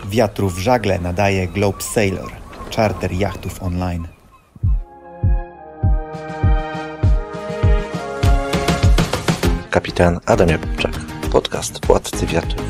Wiatru w żagle nadaje Globe Sailor, czarter jachtów online. Kapitan Adam Jakubczak, podcast Władcy Wiatrów.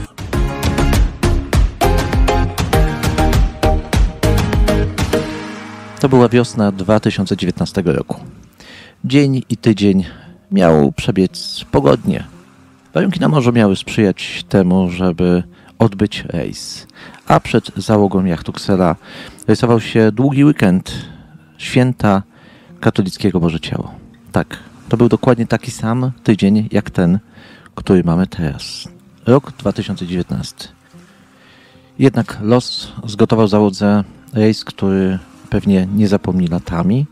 To była wiosna 2019 roku. Dzień i tydzień miał przebiec pogodnie. Warunki na morzu miały sprzyjać temu, żeby odbyć rejs. A przed załogą jachtu Ksela rejsował się długi weekend święta katolickiego Boże Ciało. Tak, to był dokładnie taki sam tydzień jak ten, który mamy teraz. Rok 2019. Jednak los zgotował załodze rejs, który pewnie nie zapomni latami,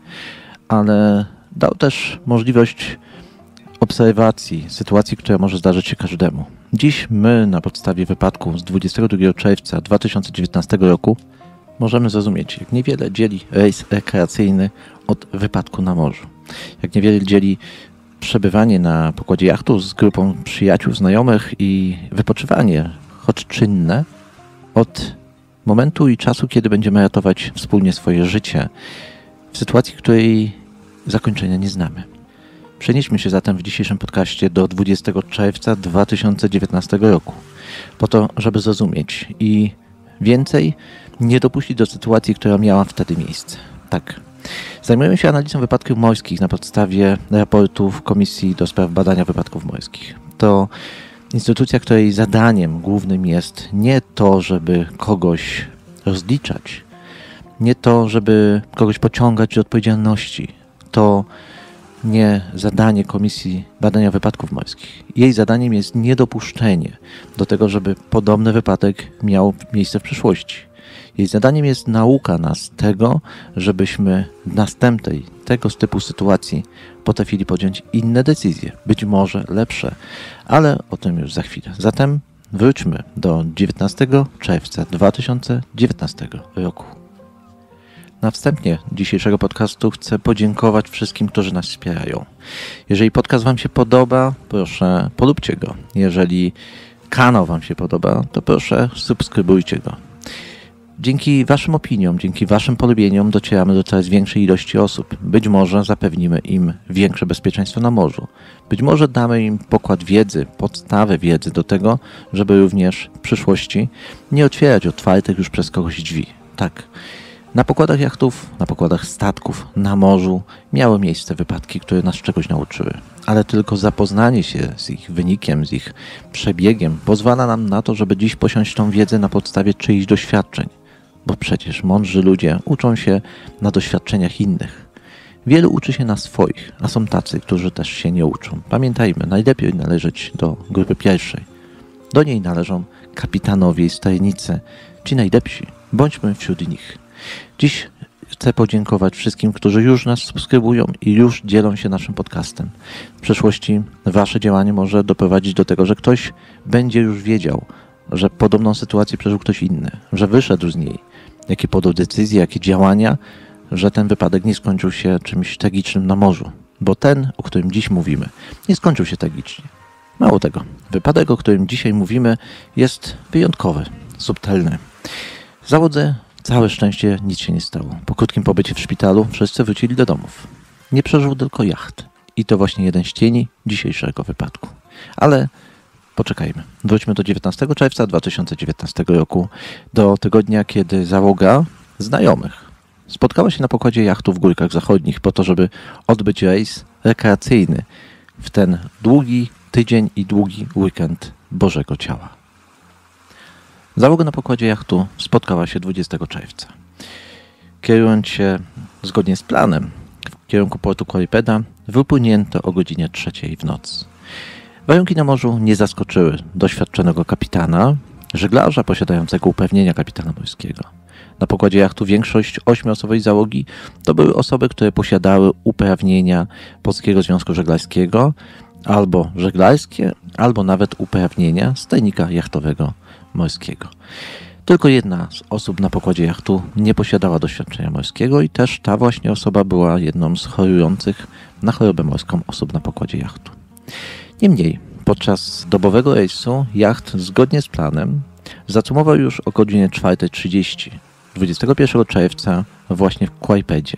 ale dał też możliwość obserwacji sytuacji, która może zdarzyć się każdemu. Dziś my na podstawie wypadku z 22 czerwca 2019 roku możemy zrozumieć, jak niewiele dzieli rejs rekreacyjny od wypadku na morzu. Jak niewiele dzieli przebywanie na pokładzie jachtu z grupą przyjaciół, znajomych i wypoczywanie, choć czynne, od momentu i czasu, kiedy będziemy ratować wspólnie swoje życie w sytuacji, której zakończenia nie znamy. Przenieśmy się zatem w dzisiejszym podcaście do 20 czerwca 2019 roku, po to, żeby zrozumieć i więcej nie dopuścić do sytuacji, która miała wtedy miejsce. Tak. Zajmujemy się analizą wypadków morskich na podstawie raportów Komisji do Spraw Badania Wypadków Morskich. To instytucja, której zadaniem głównym jest nie to, żeby kogoś rozliczać, nie to, żeby kogoś pociągać do odpowiedzialności. To nie zadanie Komisji Badania Wypadków Morskich. Jej zadaniem jest niedopuszczenie do tego, żeby podobny wypadek miał miejsce w przyszłości. Jej zadaniem jest nauka nas tego, żebyśmy w następnej tego typu sytuacji potrafili podjąć inne decyzje, być może lepsze, ale o tym już za chwilę. Zatem wróćmy do 19 czerwca 2019 roku. Na wstępie dzisiejszego podcastu chcę podziękować wszystkim, którzy nas wspierają. Jeżeli podcast Wam się podoba, proszę polubcie go. Jeżeli kanał Wam się podoba, to proszę subskrybujcie go. Dzięki Waszym opiniom, dzięki Waszym polubieniom docieramy do coraz większej ilości osób. Być może zapewnimy im większe bezpieczeństwo na morzu. Być może damy im pokład wiedzy, podstawę wiedzy do tego, żeby również w przyszłości nie otwierać otwartych już przez kogoś drzwi. Tak. Na pokładach jachtów, na pokładach statków, na morzu miały miejsce wypadki, które nas czegoś nauczyły. Ale tylko zapoznanie się z ich wynikiem, z ich przebiegiem pozwala nam na to, żeby dziś posiąść tą wiedzę na podstawie czyichś doświadczeń. Bo przecież mądrzy ludzie uczą się na doświadczeniach innych. Wielu uczy się na swoich, a są tacy, którzy też się nie uczą. Pamiętajmy, najlepiej należeć do grupy pierwszej. Do niej należą kapitanowie i stajnicy, ci najlepsi. Bądźmy wśród nich. Dziś chcę podziękować wszystkim, którzy już nas subskrybują i już dzielą się naszym podcastem. W przyszłości Wasze działanie może doprowadzić do tego, że ktoś będzie już wiedział, że podobną sytuację przeżył ktoś inny, że wyszedł z niej, jakie podjął decyzje, jakie działania, że ten wypadek nie skończył się czymś tragicznym na morzu. Bo ten, o którym dziś mówimy, nie skończył się tragicznie. Mało tego, wypadek, o którym dzisiaj mówimy, jest wyjątkowy, subtelny. W załodze całe szczęście nic się nie stało. Po krótkim pobycie w szpitalu wszyscy wrócili do domów. Nie przeżył tylko jacht. I to właśnie jeden z cieni dzisiejszego wypadku. Ale poczekajmy. Wróćmy do 19 czerwca 2019 roku, do tygodnia, kiedy załoga znajomych spotkała się na pokładzie jachtu w Górkach Zachodnich po to, żeby odbyć rejs rekreacyjny w ten długi tydzień i długi weekend Bożego Ciała. Załoga na pokładzie jachtu spotkała się 20 czerwca. Kierując się zgodnie z planem w kierunku portu Korypeda, wypłynięto o godzinie 3 w nocy. Warunki na morzu nie zaskoczyły doświadczonego kapitana, żeglarza posiadającego uprawnienia kapitana morskiego. Na pokładzie jachtu większość 8-osobowej załogi to były osoby, które posiadały uprawnienia Polskiego Związku Żeglarskiego, albo żeglarskie, albo nawet uprawnienia stajnika jachtowego morskiego. Tylko jedna z osób na pokładzie jachtu nie posiadała doświadczenia morskiego i też ta właśnie osoba była jedną z chorujących na chorobę morską osób na pokładzie jachtu. Niemniej, podczas dobowego rejsu jacht zgodnie z planem Zacumował już o godzinie 4:30, 21 czerwca właśnie w Kłajpedzie.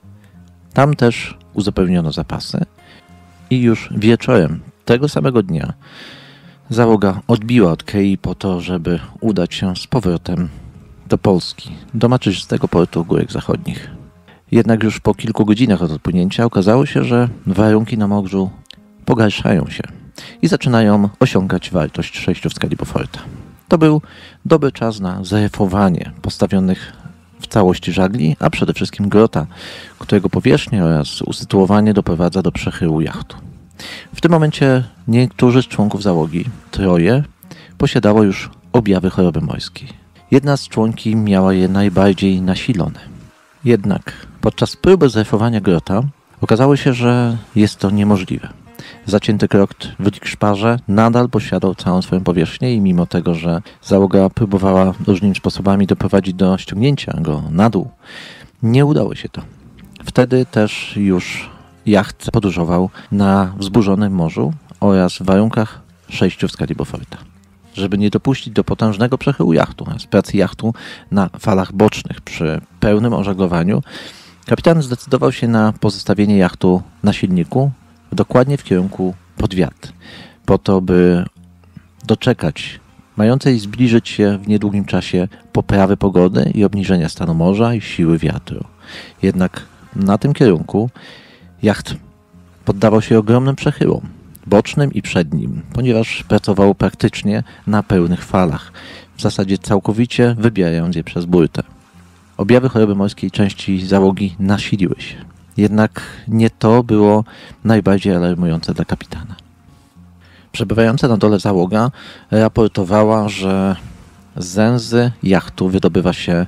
Tam też uzupełniono zapasy i już wieczorem tego samego dnia załoga odbiła od Kei po to, żeby udać się z powrotem do Polski, do maczyżystego portu Górek Zachodnich. Jednak już po kilku godzinach od odpłynięcia okazało się, że warunki na morzu pogarszają się i zaczynają osiągać wartość 6 w skali Beauforta. To był dobry czas na zarefowanie postawionych w całości żagli, a przede wszystkim grota, którego powierzchnia oraz usytuowanie doprowadza do przechyłu jachtu. W tym momencie niektórzy z członków załogi, 3, posiadało już objawy choroby morskiej. Jedna z członki miała je najbardziej nasilone. Jednak podczas próby zarefowania grota okazało się, że jest to niemożliwe. Zacięty krok w likszparze nadal posiadał całą swoją powierzchnię i mimo tego, że załoga próbowała różnymi sposobami doprowadzić do ściągnięcia go na dół, nie udało się to. Wtedy też już jacht podróżował na wzburzonym morzu oraz w warunkach 6 w skali Beauforta. Żeby nie dopuścić do potężnego przechyłu jachtu, z pracy jachtu na falach bocznych przy pełnym ożaglowaniu, kapitan zdecydował się na pozostawienie jachtu na silniku dokładnie w kierunku pod wiatr, po to, by doczekać mającej zbliżyć się w niedługim czasie poprawy pogody i obniżenia stanu morza i siły wiatru. Jednak na tym kierunku jacht poddawał się ogromnym przechyłom, bocznym i przednim, ponieważ pracował praktycznie na pełnych falach, w zasadzie całkowicie wybierając je przez burtę. Objawy choroby morskiej części załogi nasiliły się. Jednak nie to było najbardziej alarmujące dla kapitana. Przebywająca na dole załoga raportowała, że z zęzy jachtu wydobywa się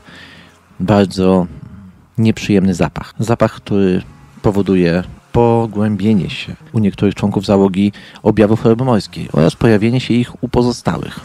bardzo nieprzyjemny zapach. Zapach, który powoduje pogłębienie się u niektórych członków załogi objawów choroby morskiej oraz pojawienie się ich u pozostałych.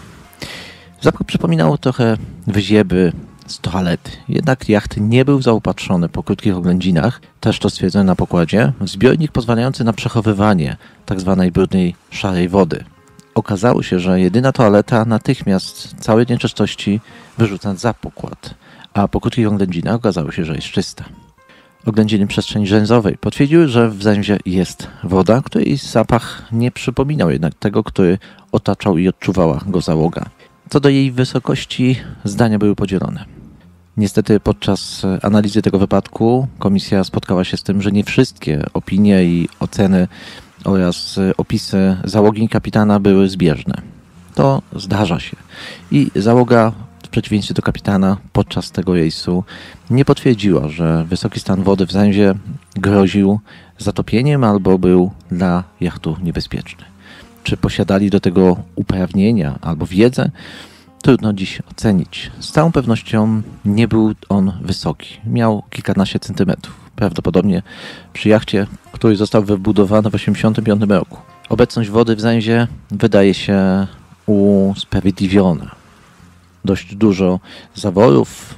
Zapach przypominał trochę wyzieby z toalety. Jednak jacht nie był zaopatrzony po krótkich oględzinach, też to stwierdzono na pokładzie, w zbiornik pozwalający na przechowywanie tzw. brudnej, szarej wody. Okazało się, że jedyna toaleta natychmiast całe nieczystości wyrzuca za pokład, a po krótkich oględzinach okazało się, że jest czysta. Oględziny przestrzeni rzęzowej potwierdziły, że w zęzie jest woda, której zapach nie przypominał jednak tego, który otaczał i odczuwała go załoga. Co do jej wysokości zdania były podzielone. Niestety podczas analizy tego wypadku komisja spotkała się z tym, że nie wszystkie opinie i oceny oraz opisy załogi i kapitana były zbieżne. To zdarza się. I załoga w przeciwieństwie do kapitana podczas tego rejsu nie potwierdziła, że wysoki stan wody w zęzie groził zatopieniem albo był dla jachtu niebezpieczny. Czy posiadali do tego uprawnienia albo wiedzę? Trudno dziś ocenić. Z całą pewnością nie był on wysoki. Miał kilkanaście centymetrów. Prawdopodobnie przy jachcie, który został wybudowany w 1985 roku. Obecność wody w zęzie wydaje się usprawiedliwiona. Dość dużo zaworów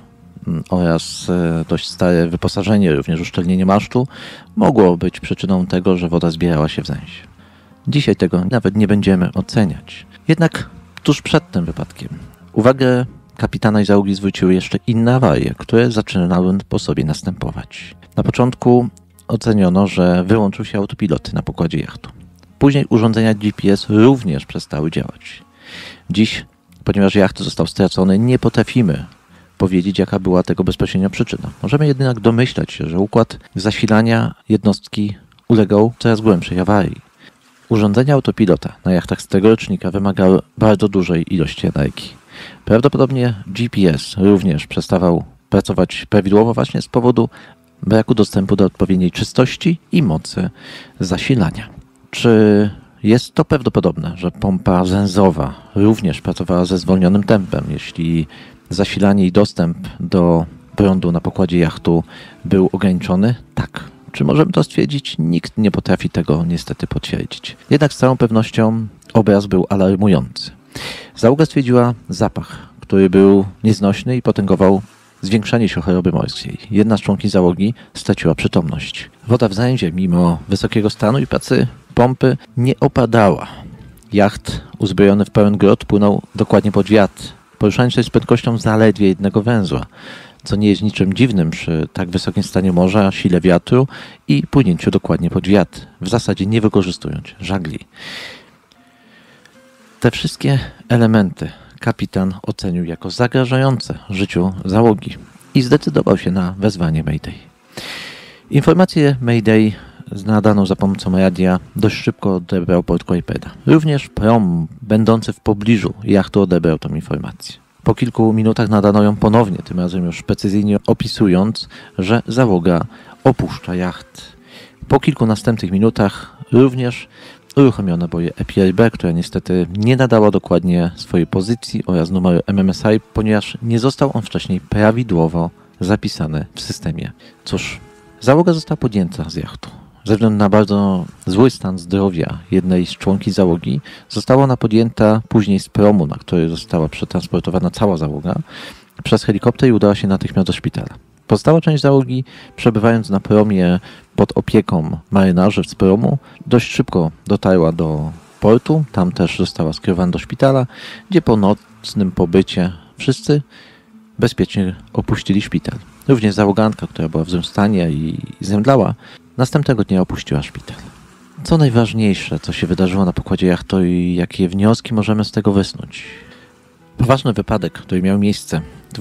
oraz dość stare wyposażenie, również uszczelnienie masztu, mogło być przyczyną tego, że woda zbierała się w zęzie. Dzisiaj tego nawet nie będziemy oceniać. Jednak tuż przed tym wypadkiem uwagę kapitana i załogi zwróciły jeszcze inne awarie, które zaczynały po sobie następować. Na początku oceniono, że wyłączył się autopilot na pokładzie jachtu. Później urządzenia GPS również przestały działać. Dziś, ponieważ jacht został stracony, nie potrafimy powiedzieć, jaka była tego bezpośrednia przyczyna. Możemy jednak domyślać się, że układ zasilania jednostki ulegał coraz głębszej awarii. Urządzenia autopilota na jachtach z tego rocznika wymagały bardzo dużej ilości energii. Prawdopodobnie GPS również przestawał pracować prawidłowo właśnie z powodu braku dostępu do odpowiedniej czystości i mocy zasilania. Czy jest to prawdopodobne, że pompa zęzowa również pracowała ze zwolnionym tempem, jeśli zasilanie i dostęp do prądu na pokładzie jachtu był ograniczony? Tak. Czy możemy to stwierdzić? Nikt nie potrafi tego niestety potwierdzić. Jednak z całą pewnością obraz był alarmujący. Załoga stwierdziła zapach, który był nieznośny i potęgował zwiększanie się choroby morskiej. Jedna z członkiń załogi straciła przytomność. Woda w zęzie, mimo wysokiego stanu i pracy pompy, nie opadała. Jacht uzbrojony w pełen grot płynął dokładnie pod wiatr, poruszając się z prędkością zaledwie jednego węzła, co nie jest niczym dziwnym przy tak wysokim stanie morza, sile wiatru i płynięciu dokładnie pod wiatr, w zasadzie nie wykorzystując żagli. Te wszystkie elementy kapitan ocenił jako zagrażające życiu załogi i zdecydował się na wezwanie Mayday. Informację Mayday nadaną za pomocą radia dość szybko odebrał port Klaipėda. Również prom będący w pobliżu jachtu odebrał tą informację. Po kilku minutach nadano ją ponownie, tym razem już precyzyjnie opisując, że załoga opuszcza jacht. Po kilku następnych minutach również uruchomiono boje EPRB, która niestety nie nadała dokładnie swojej pozycji oraz numeru MMSI, ponieważ nie został on wcześniej prawidłowo zapisany w systemie. Cóż, załoga została podjęta z jachtu. Ze względu na bardzo zły stan zdrowia jednej z członki załogi, została ona podjęta później z promu, na który została przetransportowana cała załoga, przez helikopter i udała się natychmiast do szpitala. Pozostała część załogi, przebywając na promie pod opieką marynarzy z promu, dość szybko dotarła do portu, tam też została skierowana do szpitala, gdzie po nocnym pobycie wszyscy bezpiecznie opuścili szpital. Również załogantka, która była w złym stanie i zemdlała, następnego dnia opuściła szpital. Co najważniejsze, co się wydarzyło na pokładzie jachtu i jakie wnioski możemy z tego wysnuć? Poważny wypadek, który miał miejsce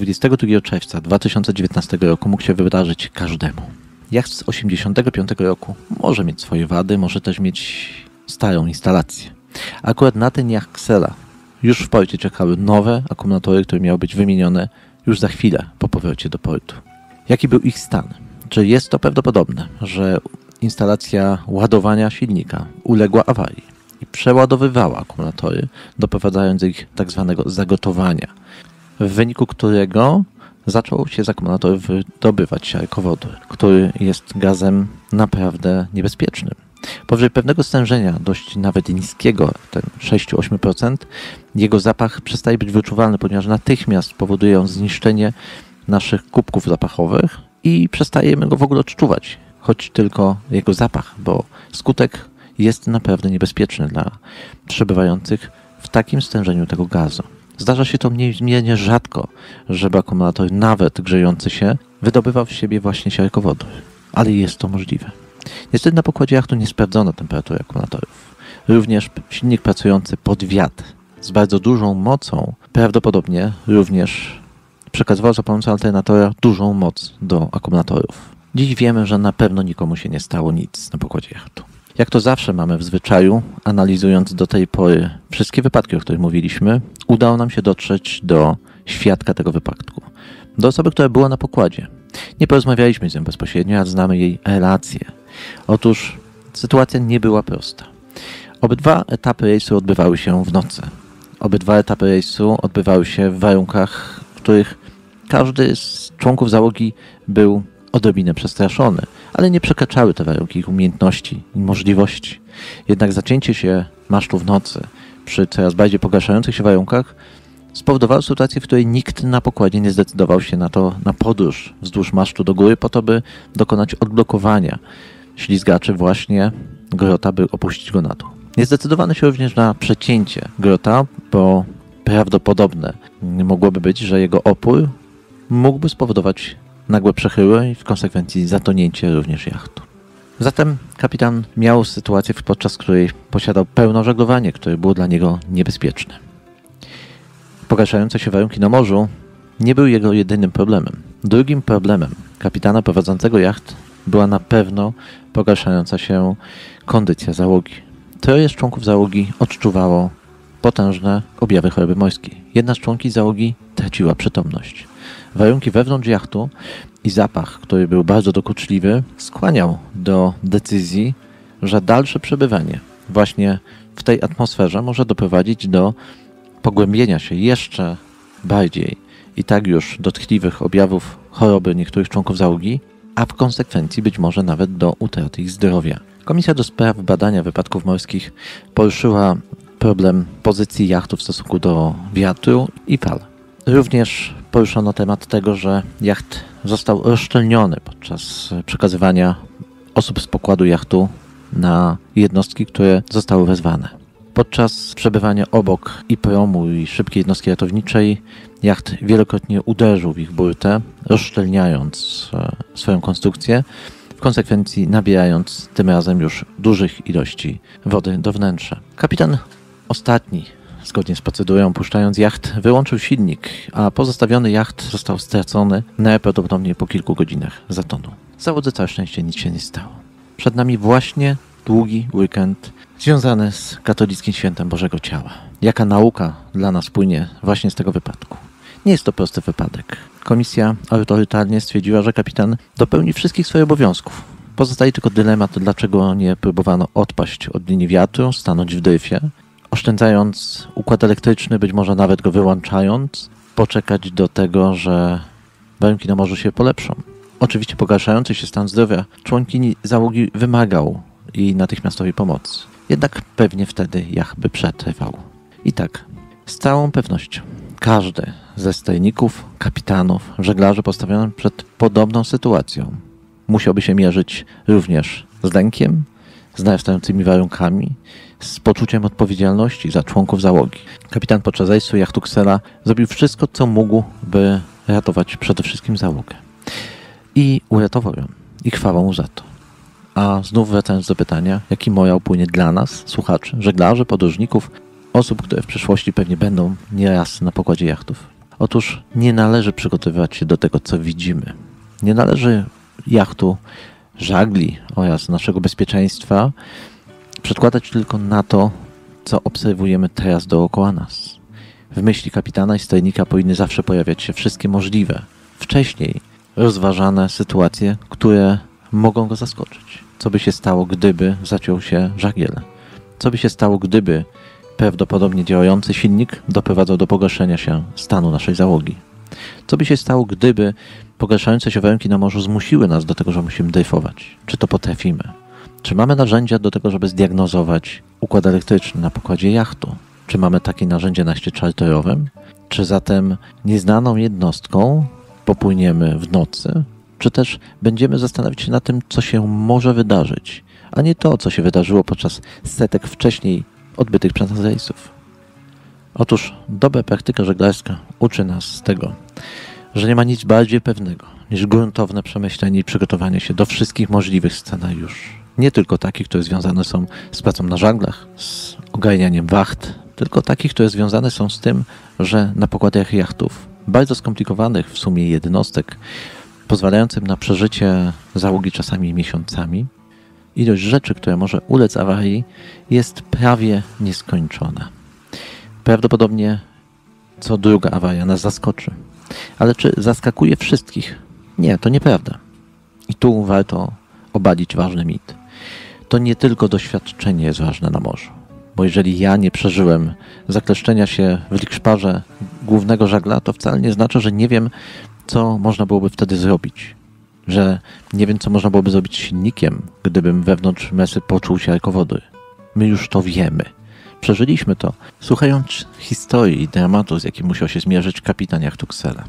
22 czerwca 2019 roku, mógł się wydarzyć każdemu. Jacht z 1985 roku może mieć swoje wady, może też mieć starą instalację. Akurat na ten jacht Xela już w porcie czekały nowe akumulatory, które miały być wymienione już za chwilę po powrocie do portu. Jaki był ich stan? Czy jest to prawdopodobne, że instalacja ładowania silnika uległa awarii i przeładowywała akumulatory, doprowadzając ich tak zwanego zagotowania, w wyniku którego zaczął się z akumulatorów wydobywać siarkowodór, który jest gazem naprawdę niebezpiecznym. Powyżej pewnego stężenia, dość nawet niskiego, ten 6-8%, jego zapach przestaje być wyczuwalny, ponieważ natychmiast powoduje on zniszczenie naszych kubków zapachowych i przestajemy go w ogóle odczuwać, choć tylko jego zapach, bo skutek jest naprawdę niebezpieczny dla przebywających w takim stężeniu tego gazu. Zdarza się to niezmiernie rzadko, żeby akumulator, nawet grzejący się, wydobywał z siebie właśnie siarkowodór, ale jest to możliwe. Niestety na pokładzie jachtu nie sprawdzono temperatury akumulatorów. Również silnik pracujący pod wiatr z bardzo dużą mocą prawdopodobnie również przekazywał za pomocą alternatora dużą moc do akumulatorów. Dziś wiemy, że na pewno nikomu się nie stało nic na pokładzie jachtu. Jak to zawsze mamy w zwyczaju, analizując do tej pory wszystkie wypadki, o których mówiliśmy, udało nam się dotrzeć do świadka tego wypadku. Do osoby, która była na pokładzie. Nie porozmawialiśmy z nią bezpośrednio, a znamy jej relacje. Otóż sytuacja nie była prosta. Obydwa etapy rejsu odbywały się w nocy. Obydwa etapy rejsu odbywały się w warunkach, w których każdy z członków załogi był odrobinę przestraszony, ale nie przekraczały te warunki ich umiejętności i możliwości. Jednak zacięcie się masztu w nocy przy coraz bardziej pogarszających się warunkach spowodowało sytuację, w której nikt na pokładzie nie zdecydował się na podróż wzdłuż masztu do góry po to, by dokonać odblokowania ślizgaczy właśnie grota, by opuścić go na dół. Nie zdecydowano się również na przecięcie grota, bo prawdopodobne mogłoby być, że jego opór mógłby spowodować nagłe przechyły i w konsekwencji zatonięcie również jachtu. Zatem kapitan miał sytuację, podczas której posiadał pełne żeglowanie, które było dla niego niebezpieczne. Pogarszające się warunki na morzu nie były jego jedynym problemem. Drugim problemem kapitana prowadzącego jacht była na pewno pogarszająca się kondycja załogi. Troje z członków załogi odczuwało potężne objawy choroby morskiej. Jedna z członki załogi traciła przytomność. Warunki wewnątrz jachtu i zapach, który był bardzo dokuczliwy, skłaniał do decyzji, że dalsze przebywanie właśnie w tej atmosferze może doprowadzić do pogłębienia się jeszcze bardziej i tak już dotkliwych objawów choroby niektórych członków załogi, a w konsekwencji być może nawet do utraty ich zdrowia. Komisja do spraw badania wypadków morskich poruszyła problem pozycji jachtu w stosunku do wiatru i fal. Również poruszono temat tego, że jacht został rozszczelniony podczas przekazywania osób z pokładu jachtu na jednostki, które zostały wezwane. Podczas przebywania obok i promu i szybkiej jednostki ratowniczej Jacht wielokrotnie uderzył w ich burtę, rozszczelniając swoją konstrukcję, w konsekwencji nabierając tym razem już dużych ilości wody do wnętrza. Kapitan ostatni, zgodnie z procedurą, opuszczając jacht, wyłączył silnik, a pozostawiony jacht został stracony najprawdopodobniej po kilku godzinach zatonął. Załodze całe szczęście nic się nie stało. Przed nami właśnie długi weekend związany z katolickim świętem Bożego Ciała. Jaka nauka dla nas płynie właśnie z tego wypadku? Nie jest to prosty wypadek. Komisja autorytarnie stwierdziła, że kapitan dopełni wszystkich swoich obowiązków. Pozostaje tylko dylemat, dlaczego nie próbowano odpaść od linii wiatru, stanąć w dryfie, oszczędzając układ elektryczny, być może nawet go wyłączając, poczekać do tego, że warunki na morzu się polepszą. Oczywiście pogarszający się stan zdrowia członkini załogi wymagał i natychmiastowej pomocy. Jednak pewnie wtedy jacht by przetrwał. I tak, z całą pewnością, każdy ze stajników, kapitanów, żeglarzy postawionych przed podobną sytuacją musiałby się mierzyć również z lękiem, z narastającymi warunkami, z poczuciem odpowiedzialności za członków załogi. Kapitan podczas rejsu jachtu Ksela zrobił wszystko, co mógł, by ratować przede wszystkim załogę. I uratował ją. I chwała mu za to. A znów wracając do pytania, jaki morał płynie dla nas, słuchaczy, żeglarzy, podróżników, osób, które w przyszłości pewnie będą nieraz na pokładzie jachtów. Otóż nie należy przygotowywać się do tego, co widzimy. Nie należy jachtu, żagli oraz naszego bezpieczeństwa przedkładać tylko na to, co obserwujemy teraz dookoła nas. W myśli kapitana i stajnika powinny zawsze pojawiać się wszystkie możliwe, wcześniej rozważane sytuacje, które mogą go zaskoczyć. Co by się stało, gdyby zaciął się żagiel? Co by się stało, gdyby prawdopodobnie działający silnik doprowadzał do pogorszenia się stanu naszej załogi? Co by się stało, gdyby pogarszające się warunki na morzu zmusiły nas do tego, że musimy dryfować? Czy to potrafimy? Czy mamy narzędzia do tego, żeby zdiagnozować układ elektryczny na pokładzie jachtu? Czy mamy takie narzędzie na szczycie czarterowym? Czy zatem nieznaną jednostką popłyniemy w nocy? Czy też będziemy zastanawiać się nad tym, co się może wydarzyć, a nie to, co się wydarzyło podczas setek wcześniej odbytych przez nas rejsów? Otóż dobra praktyka żeglarska uczy nas tego, że nie ma nic bardziej pewnego niż gruntowne przemyślenie i przygotowanie się do wszystkich możliwych scenariuszy. Nie tylko takich, które związane są z pracą na żaglach, z ogarnianiem wacht, tylko takich, które związane są z tym, że na pokładach jachtów, bardzo skomplikowanych w sumie jednostek, pozwalającym na przeżycie załogi czasami miesiącami, ilość rzeczy, która może ulec awarii, jest prawie nieskończona. Prawdopodobnie co druga awaria nas zaskoczy. Ale czy zaskakuje wszystkich? Nie, to nieprawda. I tu warto obalić ważny mit. To nie tylko doświadczenie jest ważne na morzu. Bo jeżeli ja nie przeżyłem zakleszczenia się w likszparze głównego żagla, to wcale nie znaczy, że nie wiem, co można byłoby wtedy zrobić. Że nie wiem, co można byłoby zrobić z silnikiem, gdybym wewnątrz mesy poczuł się jako wody. My już to wiemy. Przeżyliśmy to, słuchając historii i dramatu, z jakim musiał się zmierzyć kapitan jachtu Ksela.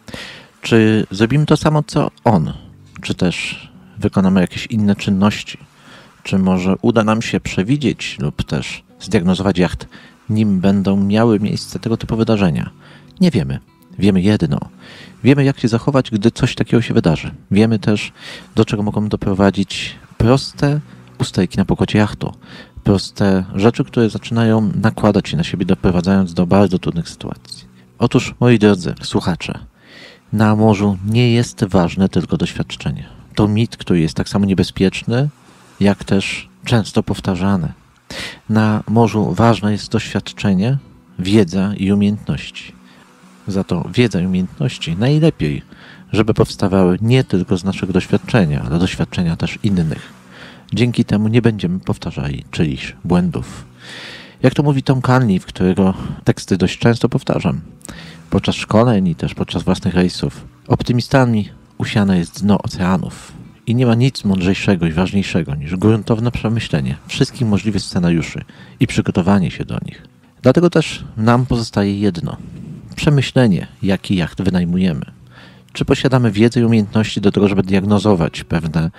Czy zrobimy to samo, co on? Czy też wykonamy jakieś inne czynności? Czy może uda nam się przewidzieć lub też zdiagnozować jacht, nim będą miały miejsce tego typu wydarzenia? Nie wiemy. Wiemy jedno. Wiemy, jak się zachować, gdy coś takiego się wydarzy. Wiemy też, do czego mogą doprowadzić proste usterki na pokładzie jachtu. Proste rzeczy, które zaczynają nakładać się na siebie, doprowadzając do bardzo trudnych sytuacji. Otóż, moi drodzy słuchacze, na morzu nie jest ważne tylko doświadczenie. To mit, który jest tak samo niebezpieczny, jak też często powtarzany. Na morzu ważne jest doświadczenie, wiedza i umiejętności. Za to wiedza i umiejętności najlepiej, żeby powstawały nie tylko z naszego doświadczenia, ale doświadczenia też innych. Dzięki temu nie będziemy powtarzali czyichś błędów. Jak to mówi Tom Carney, w którego teksty dość często powtarzam, podczas szkoleń i też podczas własnych rejsów, optymistami usiane jest dno oceanów. I nie ma nic mądrzejszego i ważniejszego niż gruntowne przemyślenie wszystkich możliwych scenariuszy i przygotowanie się do nich. Dlatego też nam pozostaje jedno. Przemyślenie, jaki jacht wynajmujemy. Czy posiadamy wiedzę i umiejętności do tego, żeby diagnozować pewne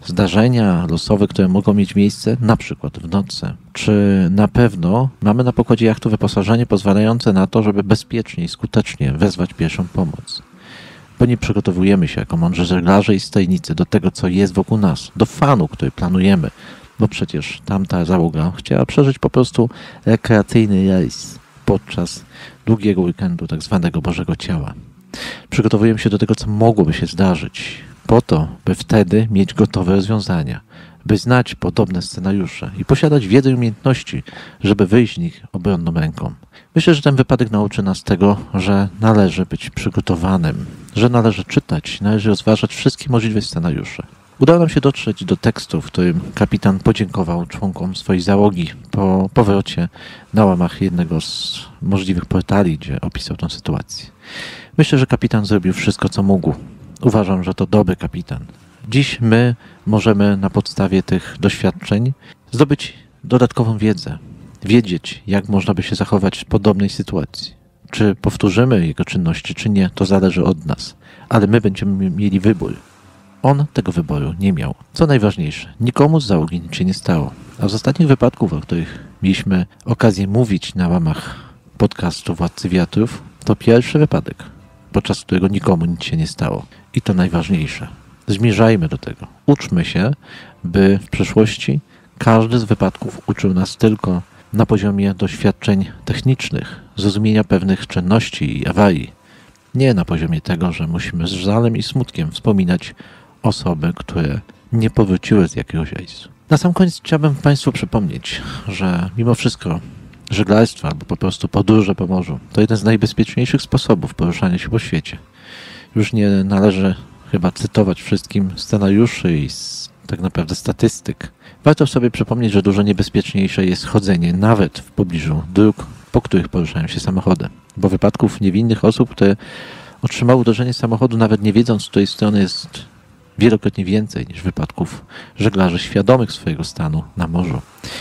zdarzenia losowe, które mogą mieć miejsce na przykład w nocy. Czy na pewno mamy na pokładzie jachtu wyposażenie pozwalające na to, żeby bezpiecznie i skutecznie wezwać pierwszą pomoc? Bo nie przygotowujemy się jako mądrzy żeglarze i stajnicy do tego, co jest wokół nas, do fanu, który planujemy, bo przecież tamta załoga chciała przeżyć po prostu rekreacyjny rejs podczas długiego weekendu tak zwanego Bożego Ciała. Przygotowujemy się do tego, co mogłoby się zdarzyć, po to, by wtedy mieć gotowe rozwiązania, by znać podobne scenariusze i posiadać wiedzę i umiejętności, żeby wyjść z nich obronną ręką. Myślę, że ten wypadek nauczy nas tego, że należy być przygotowanym, że należy czytać, należy rozważać wszystkie możliwe scenariusze. Udało nam się dotrzeć do tekstu, w którym kapitan podziękował członkom swojej załogi po powrocie na łamach jednego z możliwych portali, gdzie opisał tę sytuację. Myślę, że kapitan zrobił wszystko, co mógł. Uważam, że to dobry kapitan. Dziś my możemy na podstawie tych doświadczeń zdobyć dodatkową wiedzę. Wiedzieć, jak można by się zachować w podobnej sytuacji. Czy powtórzymy jego czynności, czy nie, to zależy od nas. Ale my będziemy mieli wybór. On tego wyboru nie miał. Co najważniejsze, nikomu z załogi nic się nie stało. A z ostatnich wypadków, o których mieliśmy okazję mówić na łamach podcastu Władcy Wiatrów, to pierwszy wypadek, podczas którego nikomu nic się nie stało. I to najważniejsze. Zmierzajmy do tego. Uczmy się, by w przyszłości każdy z wypadków uczył nas tylko na poziomie doświadczeń technicznych, zrozumienia pewnych czynności i awarii. Nie na poziomie tego, że musimy z żalem i smutkiem wspominać osoby, które nie powróciły z jakiegoś rejsu. Na sam koniec chciałbym Państwu przypomnieć, że mimo wszystko żeglarstwo albo po prostu podróże po morzu to jeden z najbezpieczniejszych sposobów poruszania się po świecie. Już nie należy chyba cytować wszystkim scenariuszy i tak naprawdę statystyk. Warto sobie przypomnieć, że dużo niebezpieczniejsze jest chodzenie nawet w pobliżu dróg, po których poruszają się samochody. Bo wypadków niewinnych osób, które otrzymały uderzenie samochodu, nawet nie wiedząc, z której strony, jest wielokrotnie więcej niż wypadków żeglarzy świadomych swojego stanu na morzu.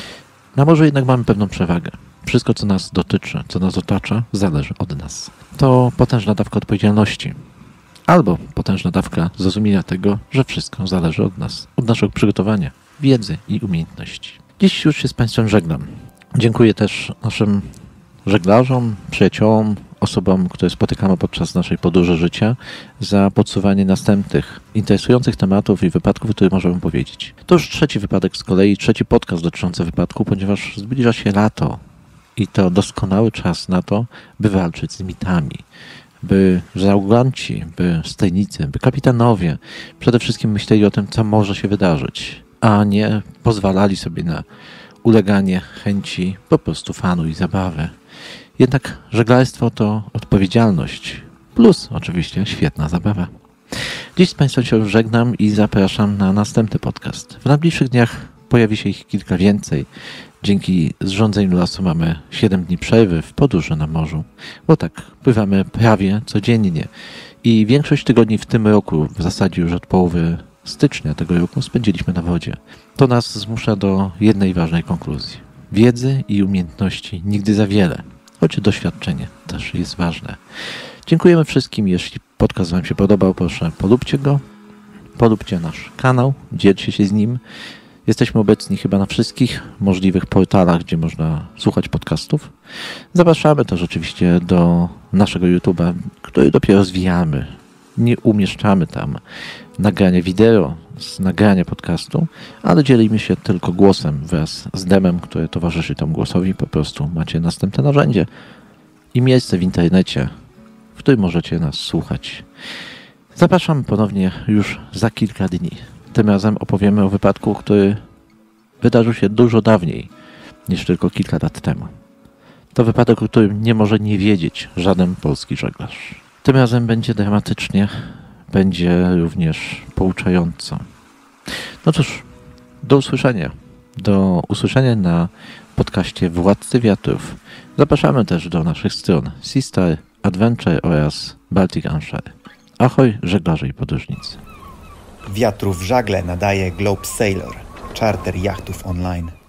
Na morzu jednak mamy pewną przewagę. Wszystko, co nas dotyczy, co nas otacza, zależy od nas. To potężna dawka odpowiedzialności. Albo potężna dawka zrozumienia tego, że wszystko zależy od nas, od naszego przygotowania, wiedzy i umiejętności. Dziś już się z Państwem żegnam. Dziękuję też naszym żeglarzom, przyjaciołom, osobom, które spotykamy podczas naszej podróży życia, za podsuwanie następnych interesujących tematów i wypadków, o których możemy powiedzieć. To już trzeci wypadek z kolei, trzeci podcast dotyczący wypadku, ponieważ zbliża się lato i to doskonały czas na to, by walczyć z mitami, by załoganci, by stajnicy, by kapitanowie przede wszystkim myśleli o tym, co może się wydarzyć, a nie pozwalali sobie na uleganie chęci po prostu fanu i zabawy. Jednak żeglarstwo to odpowiedzialność, plus oczywiście świetna zabawa. Dziś z Państwem się już żegnam i zapraszam na następny podcast. W najbliższych dniach pojawi się ich kilka więcej. Dzięki zrządzeniu lasu mamy 7 dni przerwy w podróży na morzu, bo tak, pływamy prawie codziennie i większość tygodni w tym roku, w zasadzie już od połowy stycznia tego roku, spędziliśmy na wodzie. To nas zmusza do jednej ważnej konkluzji. Wiedzy i umiejętności nigdy za wiele, choć doświadczenie też jest ważne. Dziękujemy wszystkim. Jeśli podcast Wam się podobał, proszę polubcie go, polubcie nasz kanał, dzielcie się z nim. Jesteśmy obecni chyba na wszystkich możliwych portalach, gdzie można słuchać podcastów. Zapraszamy też oczywiście do naszego YouTube'a, który dopiero rozwijamy. Nie umieszczamy tam nagrania wideo z nagrania podcastu, ale dzielimy się tylko głosem wraz z demem, które towarzyszy temu głosowi. Po prostu macie następne narzędzie i miejsce w internecie, w którym możecie nas słuchać. Zapraszam ponownie już za kilka dni. Tym razem opowiemy o wypadku, który wydarzył się dużo dawniej niż tylko kilka lat temu. To wypadek, o którym nie może nie wiedzieć żaden polski żeglarz. Tym razem będzie dramatycznie, będzie również pouczająco. No cóż, do usłyszenia. Do usłyszenia na podcaście Władcy Wiatrów. Zapraszamy też do naszych stron Seastar, Adventure oraz Baltic Anshare. Ahoj, żeglarze i podróżnicy. Wiatrów żagle nadaje Globe Sailor, czarter jachtów online.